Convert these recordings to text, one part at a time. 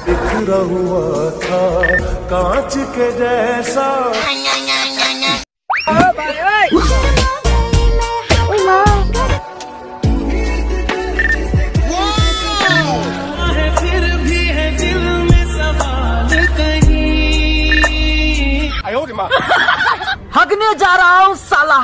बिखरा हुआ था कांच के जैसा। फिर भी है दिल में सवाल कहीं। हगने जा रहा हूँ साला।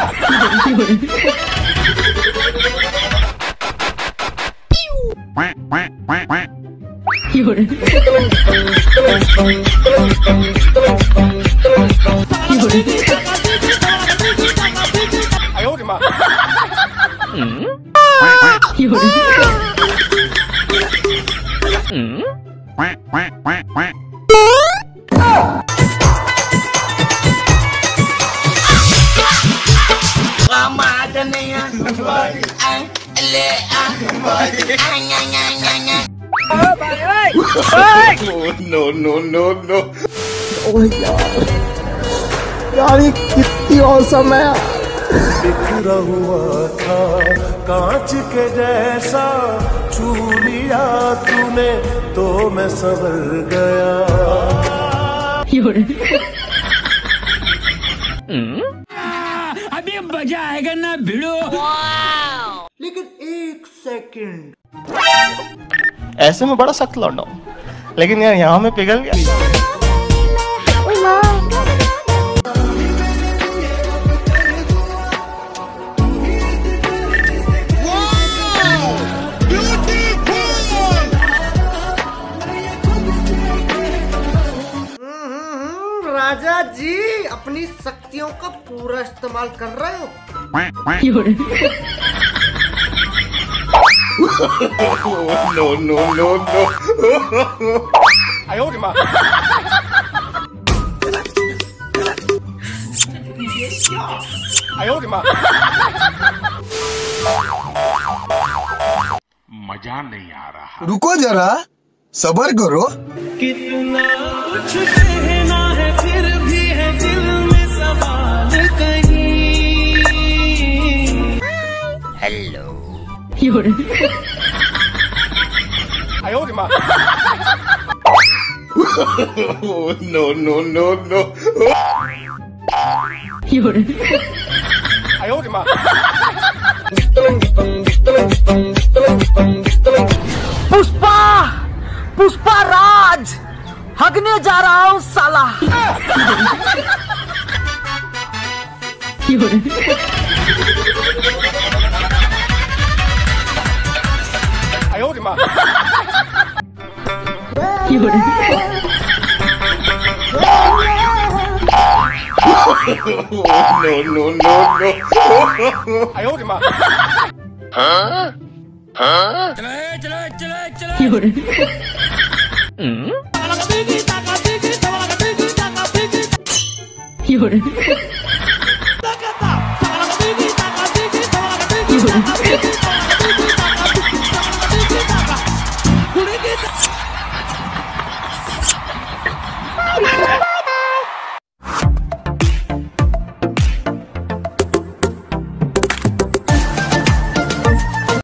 No. ओह यार ये कितनी औसम है। बिखरा हुआ था कांच के जैसा, छू लिया तूने तो मैं संभल गया। अभी मजा आएगा ना भिड़ो। लेकिन एक सेकंड, ऐसे में बड़ा सख्त लौंडा हूं, लेकिन यार यहाँ में पिघल गया। राजा जी अपनी शक्तियों का पूरा इस्तेमाल कर रहे हो। No. मजा नहीं आ रहा। रुको जरा, सब्र करो। कितना कुछ कहना है फिर भी है दिल में सवाल कहीं। हेलो। No. पुष्पा राज, हगने जा रहा हूँ साला। चलो